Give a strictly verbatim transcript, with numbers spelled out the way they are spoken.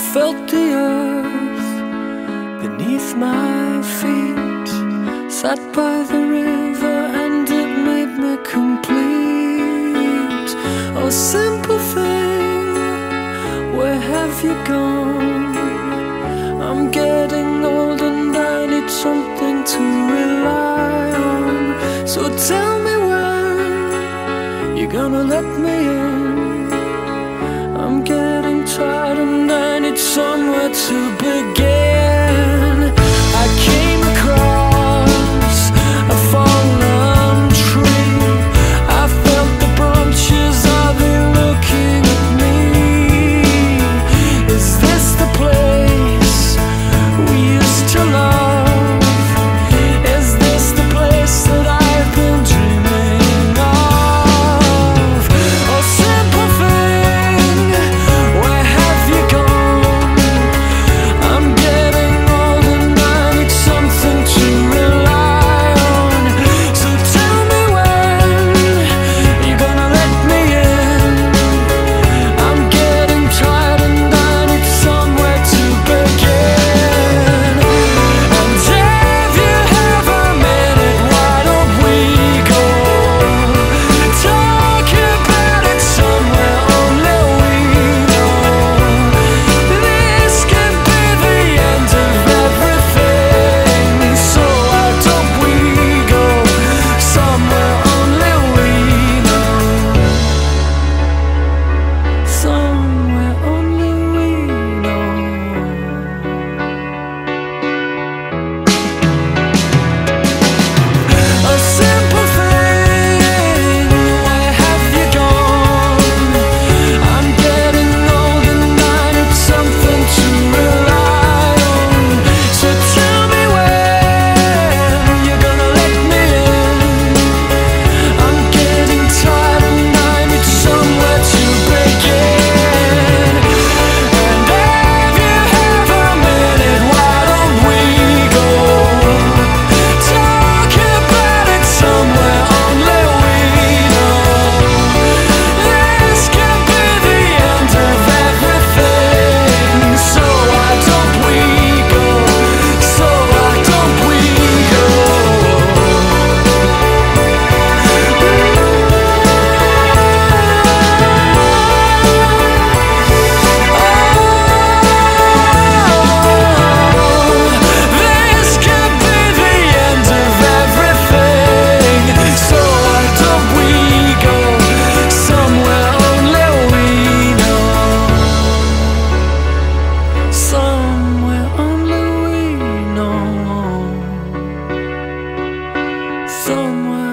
felt the earth beneath my feet, sat by the river and it made me complete. Oh simple thing, where have you gone? I'm getting old and I need something to rely on. So tell me when you're gonna let me in. I'm getting tired and I need somewhere to begin. I came across a fallen tree. I felt the branches, are they looking at me? Is this the place we used to love? Is this the place that I've been dreaming of? Oh simple thing, where have you gone? I'm getting old and I need something to rely on. So tell me when you're gonna let me in. I'm getting tired and I need somewhere to begin. And if you have a minute, why don't we go talk about it somewhere only we know? This could be the end of everything. So why don't we go somewhere only we know? Somewhere only we know. A simple thing, where have you gone? I'm getting old and I need something to rely on. So tell me when you're gonna let me in. I'm getting tired and I need somewhere to begin. And if you have a minute, why don't we go talk about it somewhere only we know? This could be the end of everything. So why don't we go? So why don't we go? This could be the end of everything. So why don't we go somewhere only we know? Somewhere only we know. Somewhere